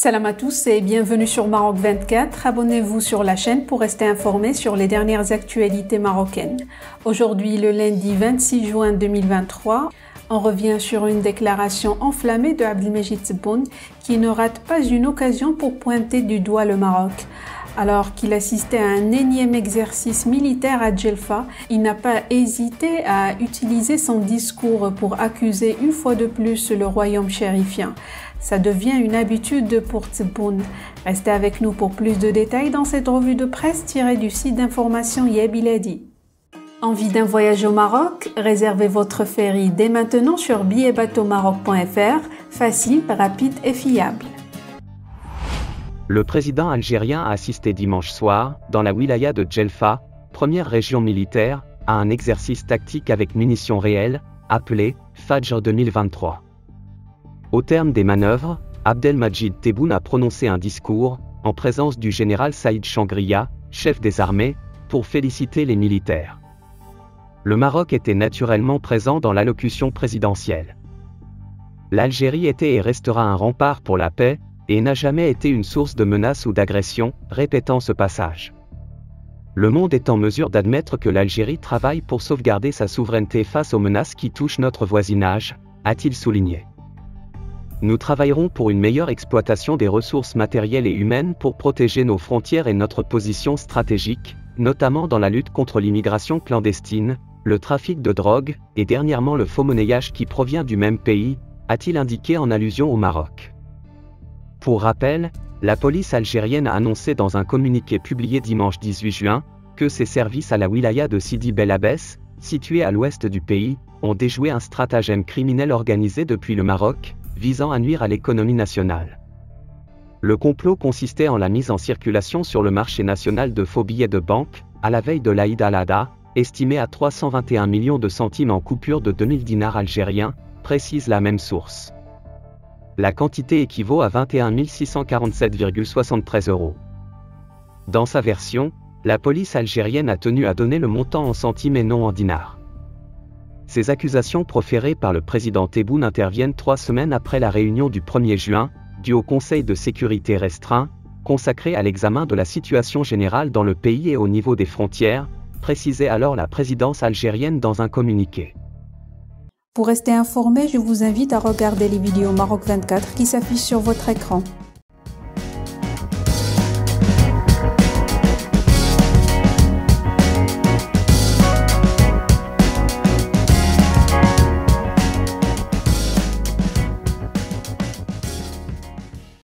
Salam à tous et bienvenue sur Maroc 24. Abonnez-vous sur la chaîne pour rester informé sur les dernières actualités marocaines. Aujourd'hui, le lundi 26 juin 2023, on revient sur une déclaration enflammée de Abdelmejid Tebboune qui ne rate pas une occasion pour pointer du doigt le Maroc. Alors qu'il assistait à un énième exercice militaire à Djelfa, il n'a pas hésité à utiliser son discours pour accuser une fois de plus le royaume chérifien. Ça devient une habitude pour Tebboune. Restez avec nous pour plus de détails dans cette revue de presse tirée du site d'information Yabiladi. Envie d'un voyage au Maroc? Réservez votre ferry dès maintenant sur billetbateaumaroc.fr, facile, rapide et fiable. Le président algérien a assisté dimanche soir, dans la wilaya de Djelfa, première région militaire, à un exercice tactique avec munitions réelles, appelé Fajr 2023. Au terme des manœuvres, Abdelmejid Tebboune a prononcé un discours, en présence du général Saïd Changria, chef des armées, pour féliciter les militaires. Le Maroc était naturellement présent dans l'allocution présidentielle. L'Algérie était et restera un rempart pour la paix, et n'a jamais été une source de menaces ou d'agressions, répétant ce passage. Le monde est en mesure d'admettre que l'Algérie travaille pour sauvegarder sa souveraineté face aux menaces qui touchent notre voisinage, a-t-il souligné. Nous travaillerons pour une meilleure exploitation des ressources matérielles et humaines pour protéger nos frontières et notre position stratégique, notamment dans la lutte contre l'immigration clandestine, le trafic de drogue, et dernièrement le faux-monnayage qui provient du même pays, a-t-il indiqué en allusion au Maroc. Pour rappel, la police algérienne a annoncé dans un communiqué publié dimanche 18 juin, que ses services à la wilaya de Sidi Bel Abbès, située à l'ouest du pays, ont déjoué un stratagème criminel organisé depuis le Maroc, visant à nuire à l'économie nationale. Le complot consistait en la mise en circulation sur le marché national de faux billets de banque, à la veille de l'Aïd al-Adha, estimé à 321 millions de centimes en coupure de 2000 dinars algériens, précise la même source. La quantité équivaut à 21 647,73 €. Dans sa version, la police algérienne a tenu à donner le montant en centimes et non en dinars. Ces accusations proférées par le président Tebboune interviennent 3 semaines après la réunion du 1er juin, du Haut Conseil de sécurité restreint, consacré à l'examen de la situation générale dans le pays et au niveau des frontières, précisait alors la présidence algérienne dans un communiqué. Pour rester informé, je vous invite à regarder les vidéos Maroc 24 qui s'affichent sur votre écran.